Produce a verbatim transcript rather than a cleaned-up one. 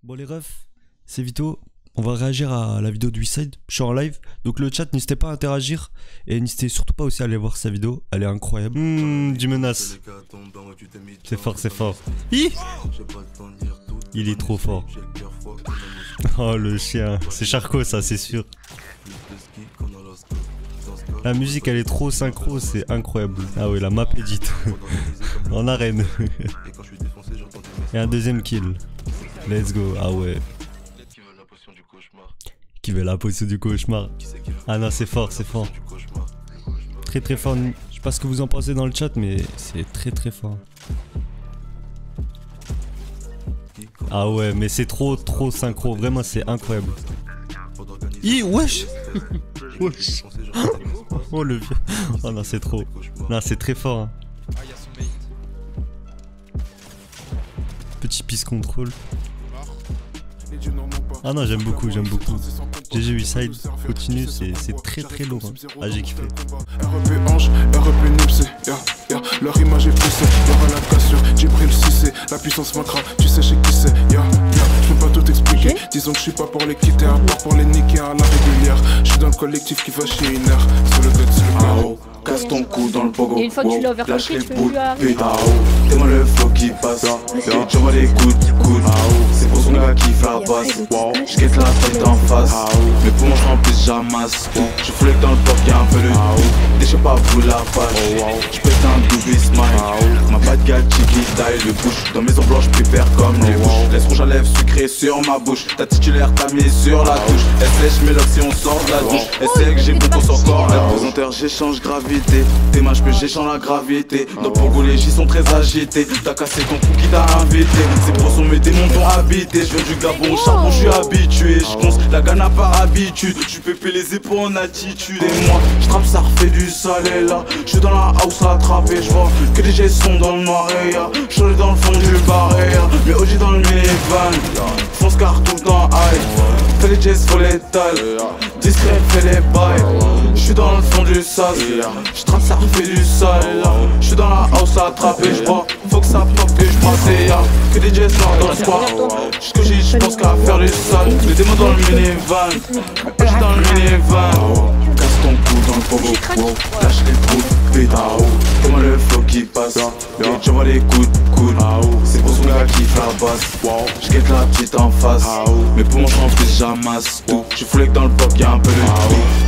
Bon les refs, c'est Vito, on va réagir à la vidéo de Westside, je suis en live, donc le chat n'hésitez pas à interagir, et n'hésitez surtout pas aussi à aller voir sa vidéo, elle est incroyable. Mmh, du menace. C'est fort, c'est fort. Hi Il est trop fort. Oh le chien, c'est Charcot ça, c'est sûr. La musique elle est trop synchro, c'est incroyable. Ah ouais, la map edit. En arène. Et un deuxième kill. Let's go, ah ouais. Qui veut la potion du cauchemar? Ah non, c'est fort, c'est fort. Très très fort. Je sais pas ce que vous en pensez dans le chat, mais c'est très très fort. Ah ouais, mais c'est trop trop synchro, vraiment c'est incroyable. Hi, wesh. Wesh. Oh le vieux. Oh non, c'est trop. Non, c'est très fort. Hein. Petit peace control. Ah non, j'aime beaucoup, j'aime beaucoup. G G Westside, continue, c'est très très lourd. Hein. Ah, j'ai kiffé. R E P Ange, R E P Nipsey, yeah, yeah. Leur image est poussée, y'aura la cassure, Djibril Cissé, la puissance macra, tu sais chez qui c'est, yeah, yeah. Je peux pas tout expliquer, disons que je suis pas pour les quitter, à part pour les niquer à la régulière. Je suis dans le collectif qui va chier une heure, sur le gut, sur le gars. Casse ton cou dans le pogo. Et une fois que tu l'as overclocké, tu peux lui arriver. T'es-moi le flow qui passe. Tu vois les coups de coude. C'est pour son gars qui fait la basse. J'quête la tête en face. Mes poumons remplissent j'amasse. Je flex dans le port qui a un peu le déchet pas vous la page. J'pète un double smile. Ma bad gueule chicky style le bouche. Dans mes blanches prépare comme les bouches. Laisse rouge à lèvres sucré sur ma bouche. Ta titulaire t'a mis sur la touche. Elle sèche mes locks si on sort de la douche. Elle sait que j'ai bon pour son corps. La pesanteur j'échange gravité. Tes matchs que j'échange la gravité. Dans Pogo les J sont très agités. T'as cassé ton cou qui t'a invité. C'est pour son mes démons t'ont habité. Je viens du Gabon, au charbon j'suis habitué. J'conce la gagne n'a pas habitude. J'suis pépé les épaules en attitude. Et moi j'trappe ça refait du salé là. J'suis dans la house à attraper. J'vois que les G sont dans le marais. J'suis dans le fond du barrière. Mais O G dans le minivan. Fonce car tout le temps high. Fais les jazz, faut l'étal. Discret, fais les bails. J'suis dans le fond du sas. J'trappe ça refait du sale. J'suis dans la house à attraper. J'bois, faut que ça pop que j'passe. Y'a que des jazz noirs dans le square. Jusqu'au J, j'pense qu'à faire du sale. Les démons dans le minivan. J'suis dans le minivan. Casse ton cou dans le pogo. Lâche les coups de pétard. Comment le flow qui passe. Et tu vois les coups de coude. C'est pour son gars qui fait la basse. J'guette la petite en face. Mes poumons remplissent j'amasse. J'suis flex dans le pop, y'a un peu de